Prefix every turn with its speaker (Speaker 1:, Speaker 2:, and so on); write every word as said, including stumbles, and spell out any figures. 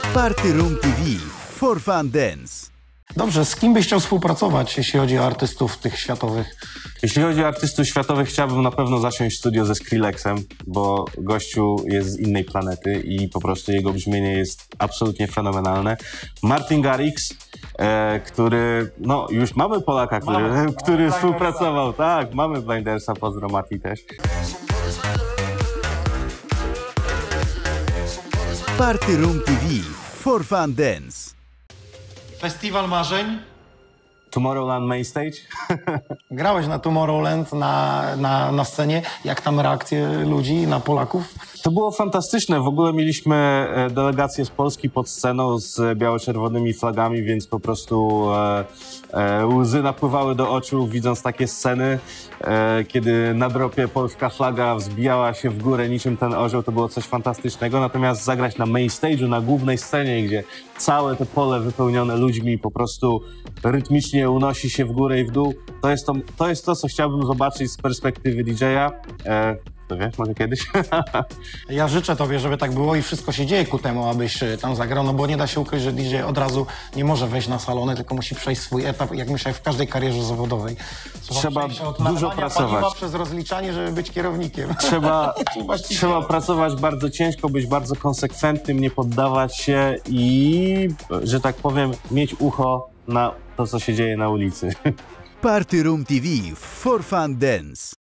Speaker 1: Party Room T V for Fun Dance.
Speaker 2: Dobrze, z kim byś chciał współpracować, jeśli chodzi o artystów tych światowych?
Speaker 3: Jeśli chodzi o artystów światowych, chciałbym na pewno zasiąść w studio ze Skrillexem, bo gościu jest z innej planety i po prostu jego brzmienie jest absolutnie fenomenalne. Martin Garrix, e, który, no już mamy Polaka, który, mamy, który mamy współpracował, tak, mamy Blindersa, pozdro Mati też.
Speaker 1: Party Room T V for Fun Dance.
Speaker 2: Festiwal marzeń?
Speaker 3: Tomorrowland Main Stage?
Speaker 2: Grałeś na Tomorrowland, na, na, na scenie. Jak tam reakcje ludzi na Polaków?
Speaker 3: To było fantastyczne. W ogóle mieliśmy delegację z Polski pod sceną z biało-czerwonymi flagami, więc po prostu e, e, łzy napływały do oczu, widząc takie sceny. E, kiedy na dropie polska flaga wzbijała się w górę niczym ten orzeł, to było coś fantastycznego. Natomiast zagrać na main stage'u, na głównej scenie, gdzie całe to pole wypełnione ludźmi po prostu rytmicznie unosi się w górę i w dół, to jest to, to, jest to co chciałbym zobaczyć z perspektywy D J-a. E, to wiesz, może kiedyś?
Speaker 2: Ja życzę tobie, żeby tak było i wszystko się dzieje ku temu, abyś tam zagrał, no bo nie da się ukryć, że D J od razu nie może wejść na salony, tylko musi przejść swój etap, jak myślę, w każdej karierze zawodowej.
Speaker 3: Trzeba dużo pracować.
Speaker 2: Przez rozliczanie, żeby być kierownikiem.
Speaker 3: Trzeba, trzeba pracować bardzo ciężko, być bardzo konsekwentnym, nie poddawać się i, że tak powiem, mieć ucho na to, co się dzieje na ulicy.
Speaker 1: Party Room T V for Fun Dance.